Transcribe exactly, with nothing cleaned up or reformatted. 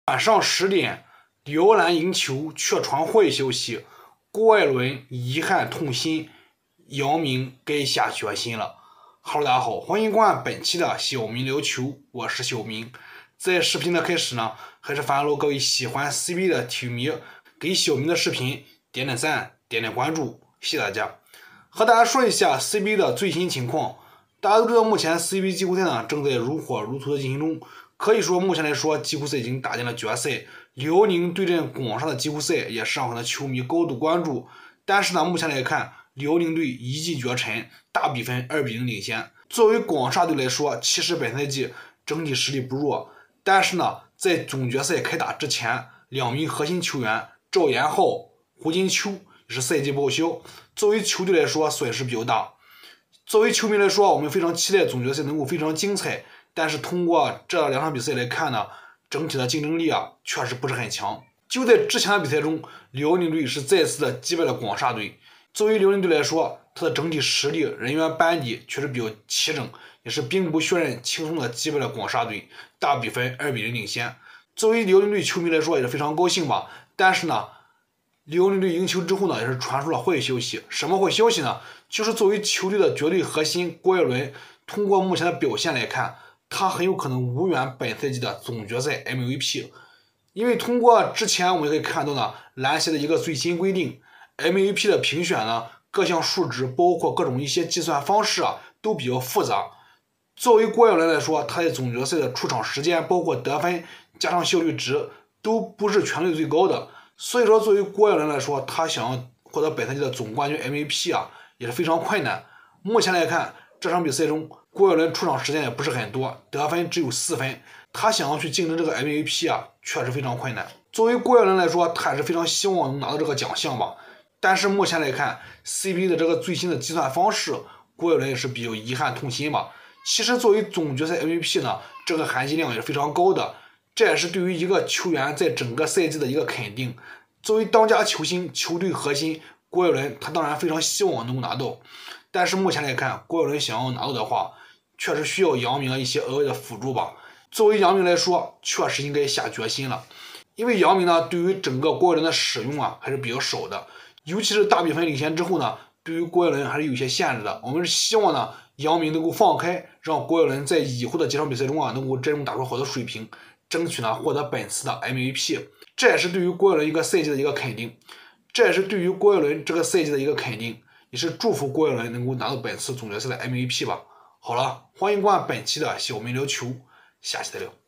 晚上十点，辽篮赢球却传坏消息，郭艾伦遗憾痛心，姚明该下决心了。Hello， 大家好，欢迎观看本期的小明聊球，我是小明。在视频的开始呢，还是烦劳各位喜欢 C B A 的体育迷给小明的视频点点赞、点点关注，谢谢大家。和大家说一下 C B A 的最新情况。大家都知道，目前 C B A 季后赛呢正在如火如荼的进行中，可以说目前来说，季后赛已经打进了决赛。辽宁对阵广厦的季后赛也是让很多球迷高度关注。但是呢，目前来看，辽宁队一骑绝尘，大比分二比零领先。作为广厦队来说，其实本赛季整体实力不弱，但是呢，在总决赛开打之前，两名核心球员赵延浩、胡金秋也是赛季报销，作为球队来说损失比较大。作为球迷来说，我们非常期待总决赛能够非常精彩，但是通过这两场比赛来看呢，整体的竞争力啊确实不是很强。就在之前的比赛中，辽宁队是再次的击败了广厦队。作为辽宁队来说，它的整体实力、人员班底确实比较齐整，也是兵不血刃，轻松的击败了广厦队，大比分二比零领先。作为辽宁队球迷来说也是非常高兴吧，但是呢，辽宁队赢球之后呢，也是传出了坏消息。什么坏消息呢？就是作为球队的绝对核心郭艾伦，通过目前的表现来看，他很有可能无缘本赛季的总决赛 M V P。因为通过之前我们可以看到呢，篮协的一个最新规定 ，M V P 的评选呢，各项数值包括各种一些计算方式啊，都比较复杂。作为郭艾伦来说，他在总决赛的出场时间，包括得分加上效率值，都不是全队最高的。所以说，作为郭艾伦来说，他想要获得本赛季的总冠军 M V P 啊，也是非常困难。目前来看，这场比赛中，郭艾伦出场时间也不是很多，得分只有四分，他想要去竞争这个 M V P 啊，确实非常困难。作为郭艾伦来说，他也是非常希望能拿到这个奖项吧。但是目前来看 ，C B A 的这个最新的计算方式，郭艾伦也是比较遗憾痛心吧。其实作为总决赛 M V P 呢，这个含金量也是非常高的。这也是对于一个球员在整个赛季的一个肯定。作为当家球星、球队核心，郭艾伦他当然非常希望能够拿到。但是目前来看，郭艾伦想要拿到的话，确实需要姚明的一些额外的辅助吧。作为姚明来说，确实应该下决心了。因为姚明呢，对于整个郭艾伦的使用啊，还是比较少的。尤其是大比分领先之后呢，对于郭艾伦还是有些限制的。我们是希望呢，姚明能够放开，让郭艾伦在以后的几场比赛中啊，能够真正打出好的水平。争取呢获得本次的 M V P， 这也是对于郭艾伦一个赛季的一个肯定，这也是对于郭艾伦这个赛季的一个肯定，也是祝福郭艾伦能够拿到本次总决赛的 M V P 吧。好了，欢迎观看本期的小明聊球，下期再聊。